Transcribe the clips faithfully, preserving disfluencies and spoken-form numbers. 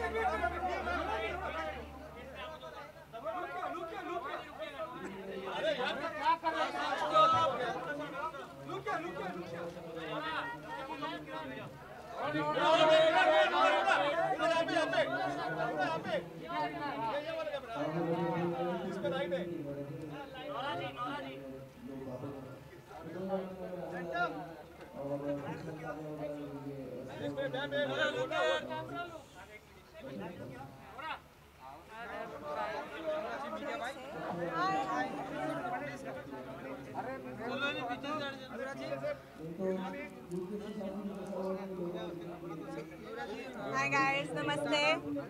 Hi guys, नमस्ते।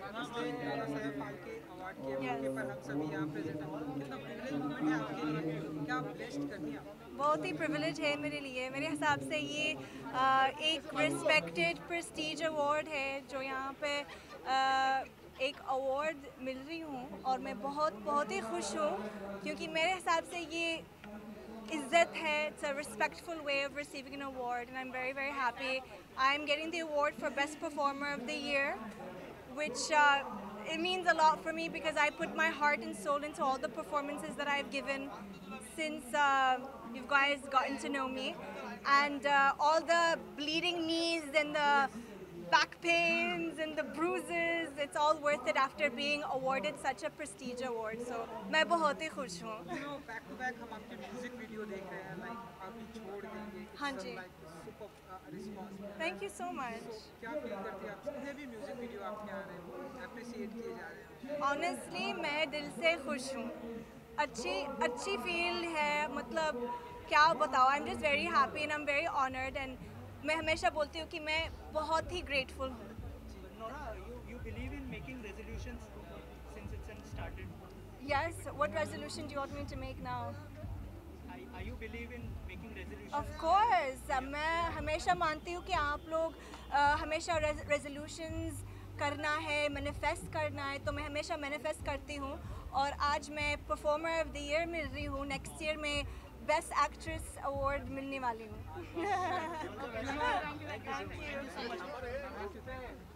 बहुत ही privilege है मेरे लिए। मेरे हिसाब से ये आ, एक रिस्पेक्टेड प्रेस्टीज अवार्ड है जो यहाँ पे आ, एक अवार्ड मिल रही हूँ और मैं बहुत बहुत ही खुश हूँ क्योंकि मेरे हिसाब से ये इज्जत है। It's a respectful way of receiving an award and I'm very very happy. I'm getting the award for Best Performer of the Year, which uh, it means a lot for me because I put my heart and soul into all the performances that I've given since uh, you guys gotten to know me, and uh, all the bleeding knees and the back pains and the bruises, it's all worth it after being awarded such a prestige award. So मैं बहुत ही खुश हूँ। Back to back हम आपके music video देख रहे हैं, like आप छोड़ देंगे। हाँ जी। Super response. Thank you so much. क्या फील करती हैं आप? जितने भी म्यूजिक वीडियो आपके आ रहे हैं वो अप्रिशिएट किए जा रहे हैं। ऑनेस्टली मैं दिल से खुश हूँ। अच्छी अच्छी फील है, मतलब क्या बताओ। I am just very happy and I am very honoured and मैं हमेशा बोलती हूँ कि मैं बहुत ही ग्रेटफुल हूँ। Nora, you you believe in making resolutions since it's started? Yes, what resolution do you want me to make now? Are, are you believe in making resolutions? Of course, मैं हमेशा मानती हूँ कि आप लोग uh, हमेशा resolutions करना है, मैनिफेस्ट करना है, तो मैं हमेशा मैनिफेस्ट करती हूँ और आज मैं परफॉर्मर ऑफ द ईयर मिल रही हूँ। नेक्स्ट ईयर में बेस्ट एक्ट्रेस अवार्ड मिलने वाली हूँ। Thank you. Thank you so much.